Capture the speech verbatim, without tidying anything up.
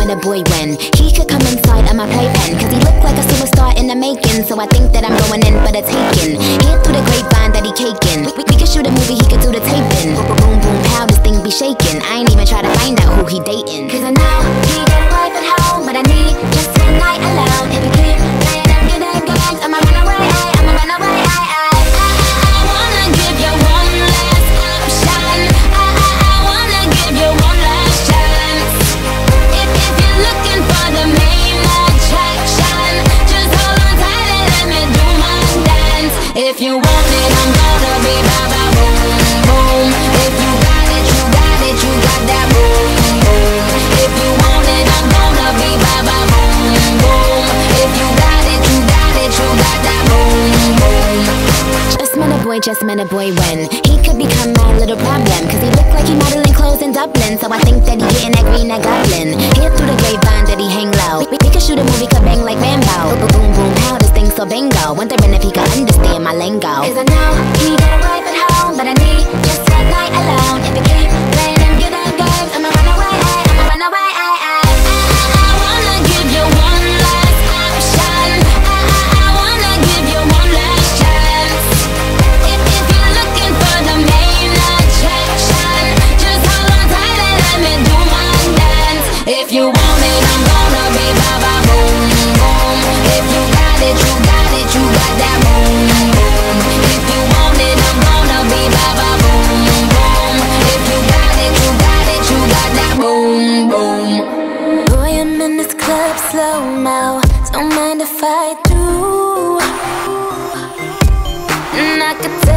met a boy when he could come inside of my playpen, cause he looked like a superstar in the making. So I think that I'm going in for the takin. Hear through the grapevine that he cakin. We, we, we could shoot a movie, he could do the tapin. Boom, boom, pow, this thing be shaking. I ain't even try to find out who he dating, cause I know he got a wife at home, but I need just one night alone. If you keep playing them good games, I'ma run away, I'ma run away, I, I, I, I wanna give you one last option. I, I, I wanna give you one last chance. If, if you're looking for the main attraction, just hold on tight and let me do my dance. If you want it, I'm gonna be ba ba boom boom. If you got it, you got it, you got that boom boom. If you want it, I'm gonna be ba ba boom boom. If you got it, you got it, you got that boom boom. Just met a boy, just met a boy when he could become my little problem, cause he looked like he modeling clothes in Dublin. So I think that he getting that green, that goblin. Hear through the grapevine that he hang low. We, we could shoot a movie, could bang like Rambo. Boom boom pow, this thing so bingo. Wondering if he could understand my lingo, cause I know he got a wife at home, but I need just one night alone. If you keep playing them good games, I'ma run away, I'ma run away, I, I, I, I wanna give you one last option. I, I, I wanna give you one last chance. If, if you're looking for the main attraction, just hold on tight and let me do my dance. If you want it, I'm gonna be ba ba boom boom. If you got it, you got it, you got that boom boom. If you want it, I'm gonna be ba ba boom boom. If you got it, you got it, you got that boom boom. Boy, I'm in this club slow-mo, don't mind if I do. And I could